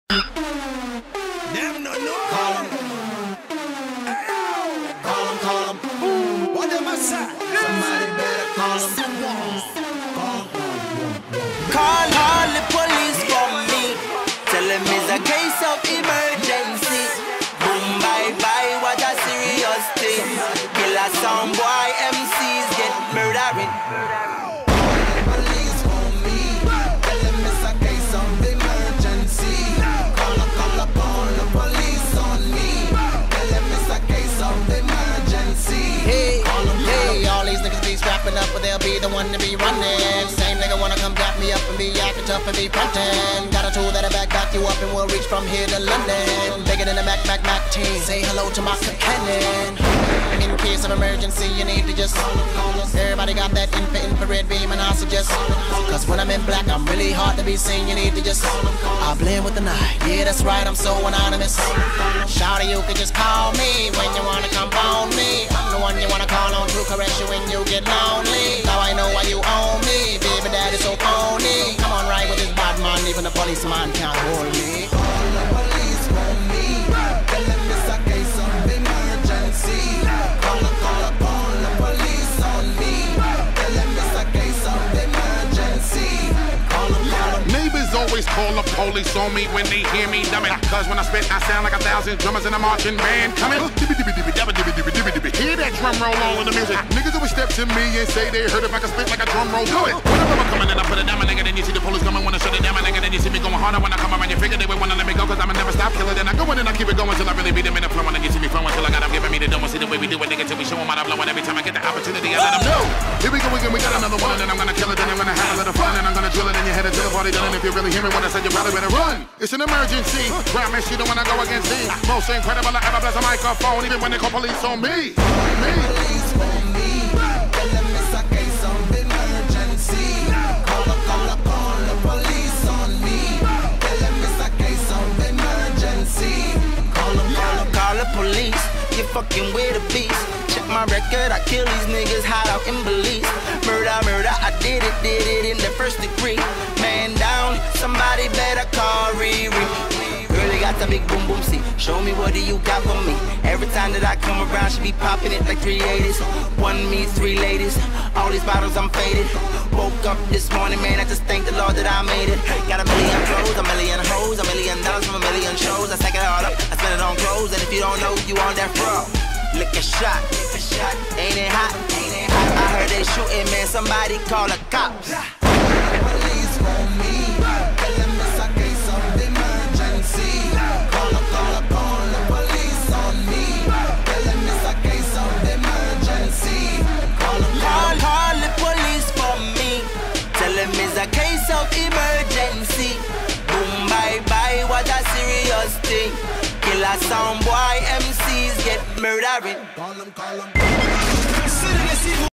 Them no know. Call 'em. What them a say? Somebody better call 'em. Call all the police for me. Tell them it's a case of emergency. Boom, bye, bye, what a serious thing. Killer sound boy, MCs get murdering. Police for me. Tell them it's a case of emergency. Call upon the police on me. Tell them it's a case of emergency. Hey, all these niggas be strapping up, but they'll be the one to be running. Same nigga wanna come back me up and be acting tough and be frontin'. Got a tool that'll back you up and we'll reach from here to London. Bigger than the Mac team. Say hello to my cannon. In case of emergency, you need to just everybody got that infrared beam, and I suggest, cause when I'm in black, I'm really hard to be seen. You need to just I blend with the night. Yeah, that's right, I'm so anonymous. Shout you could just call me when you wanna come on me. I'm the one you wanna call on to caress you when you get lonely. Now I know why you own me, baby daddy so phony. Come on, right with this bad man, even the policeman can't hold me. Call the police for me. Tell them it's a case of emergency. Call upon the police on me. Tell them it's a case of emergency. Call 'em. Neighbors always call the police on me when they hear me dumbing. Cause when I spit, I sound like 1,000 drummers in a marching band coming. Hear that drum roll on in the music. Niggas always step to me and say they heard if I can spit like a drum roll. Do it. Whenever I'm coming and I put it down, my nigga, then you see the police coming, wanna shut it down, my nigga, then you see me going harder when I come around. You figure they would wanna let me go, cause I'ma never stop killing. Then I go in and I keep it going till I really beat them in the flow, and then you see me flowing till I got them giving me the dough. See the way we do it, nigga, till we show them how to blow. And every time I get the opportunity, I let them know. Here we go again, we got another one, and then I'm gonna kill it, then I'm gonna have a little fun, and I'm gonna drill it in your head until the party done. And if you really hear me when I said you probably better run. It's an emergency. Promise you don't wanna go against me. Most incredible I ever bless a microphone, even when they call police on me. Police for me. Tell them it's a case of emergency. Call upon the police on me. Tell them it's a case of emergency. Call the police, you fucking with a beast. Check my record, I kill these niggas hot out in Belize. Murder, I did it in the first degree. Man down, somebody better call Riri. Really got the big boom boom, see. Show me what do you got for me. Every time that I come around, she be popping it like 380s. One me, 3 ladies. All these bottles, I'm faded. Woke up this morning, man, I just thank the Lord that I made it. Got a million clothes, a million hoes, $1 million from a million shows. I stack it all up, I spend it on clothes, and if you don't know, you on that fro. Lick a shot, ain't it hot? I heard they shooting, man, somebody call the cops. Police for me. Tell them it's a case of emergency. Call upon the police on me. Tell them it's a case of emergency. Call the police for me. Tell them it's a case of emergency. Boom, bye, bye, what a serious thing. Killer sound boy, MCs get murdering. Call 'em.